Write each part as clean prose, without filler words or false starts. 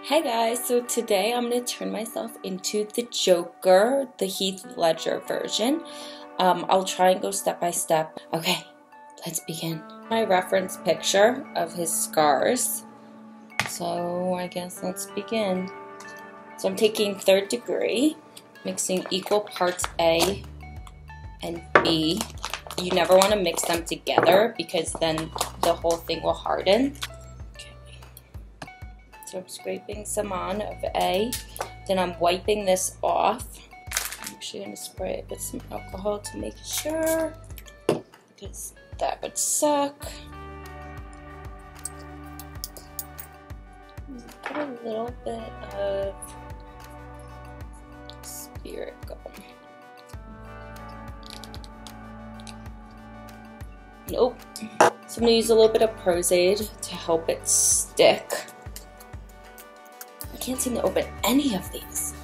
Hey guys, so today I'm going to turn myself into the Joker, the Heath Ledger version. I'll try and go step by step. Okay, let's begin. My reference picture of his scars. So I guess let's begin. So I'm taking 3rd degree, mixing equal parts A and B. You never want to mix them together because then the whole thing will harden. So I'm scraping some on of A, then I'm wiping this off. I'm actually going to spray it with some alcohol to make sure, because that would suck. Put a little bit of Spirit Gum. Nope. So I'm going to use a little bit of Pros-Aide to help it stick. I can't seem to open any of these.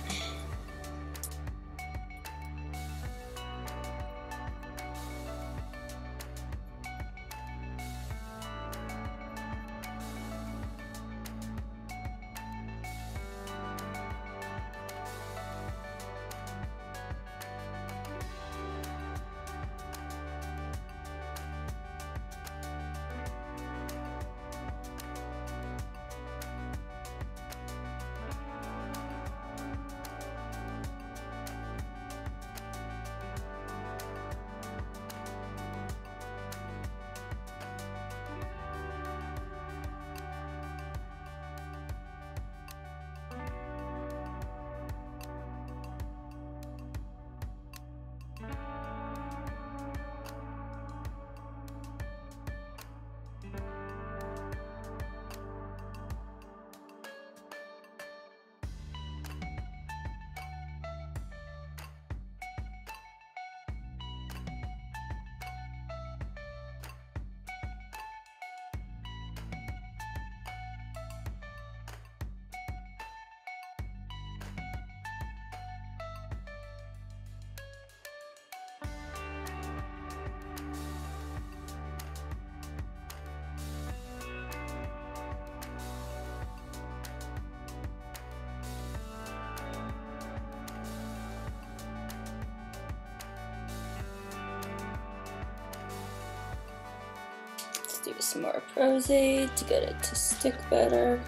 Do some more Pros-Aide to get it to stick better.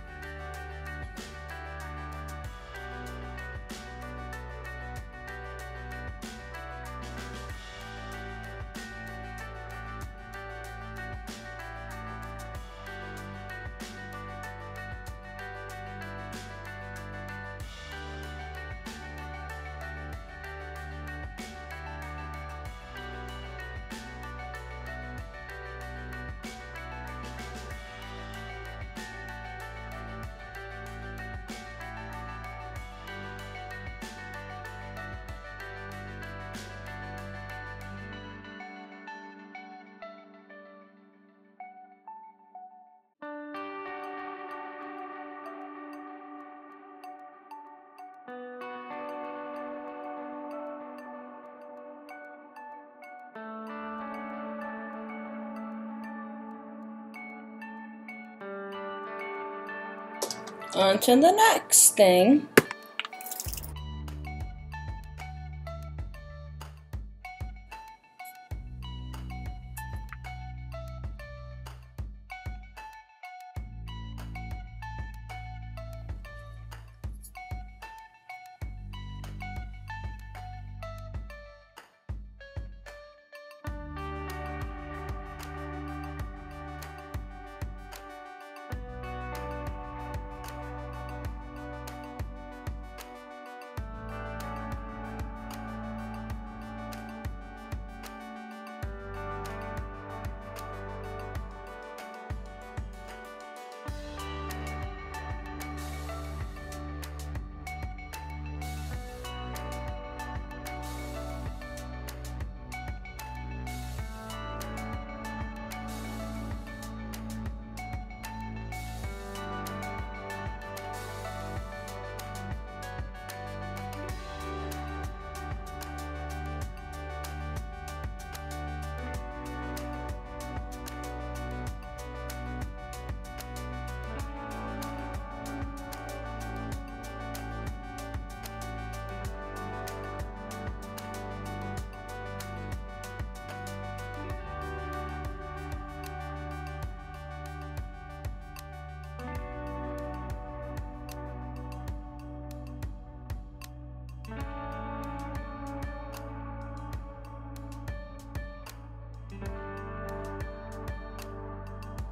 On to the next thing.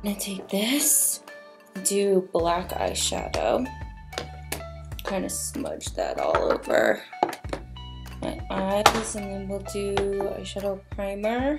I'm gonna take this, do black eyeshadow, kind of smudge that all over my eyes, and then we'll do eyeshadow primer.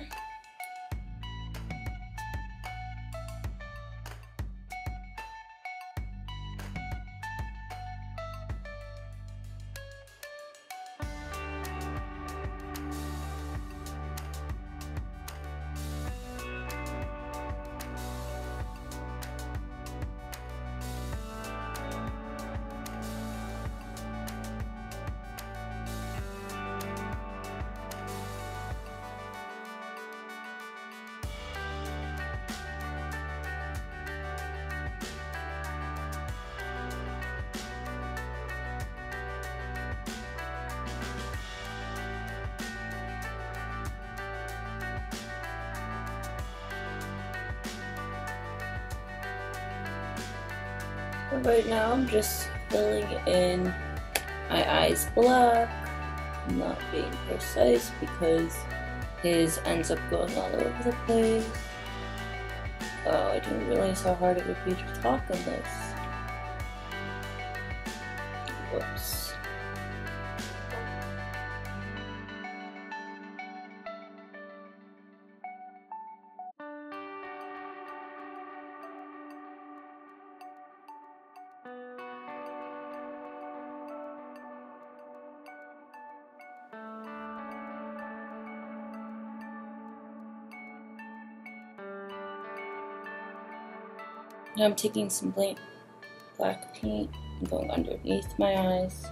Right now I'm just filling in my eyes black. I'm not being precise because his ends up going all over the place. Oh, I didn't realize how hard it would be to talk in this. Whoops. Now I'm taking some black paint and going underneath my eyes.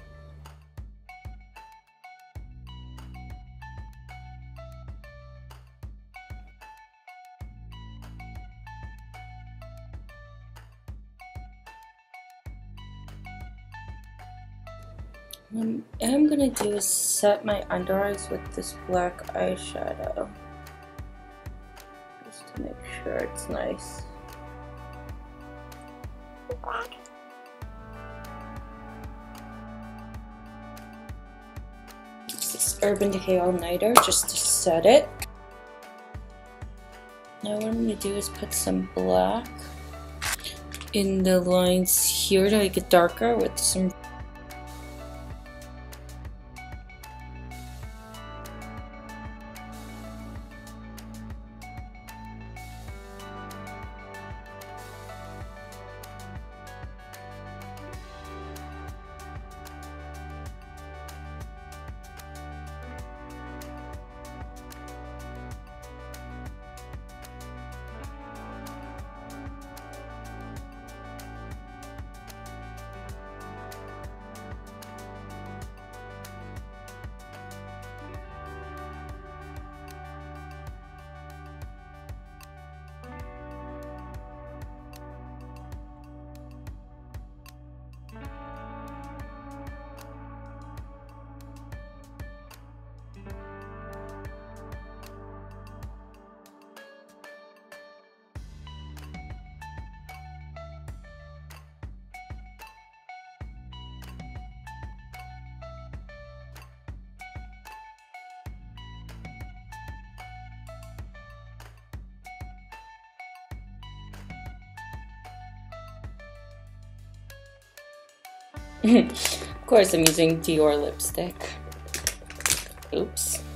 What I'm gonna do is set my under eyes with this black eyeshadow, just to make sure it's nice. Use this Urban Decay All Nighter just to set it. Now what I'm going to do is put some black in the lines here to make it darker with some Of course I'm using Dior lipstick. Oops.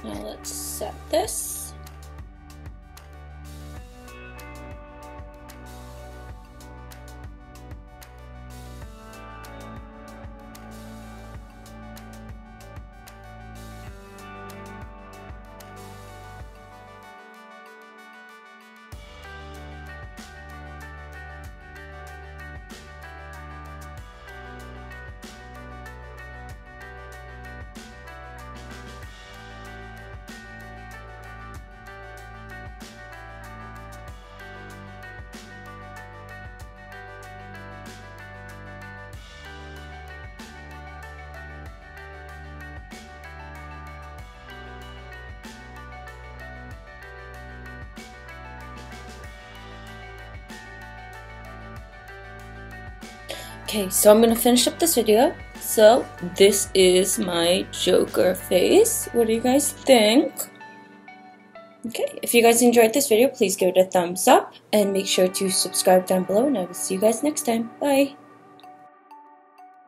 Now let's set this. Okay, so I'm gonna finish up this video. So this is my Joker face. What do you guys think? Okay, if you guys enjoyed this video, please give it a thumbs up and make sure to subscribe down below, and I will see you guys next time. Bye!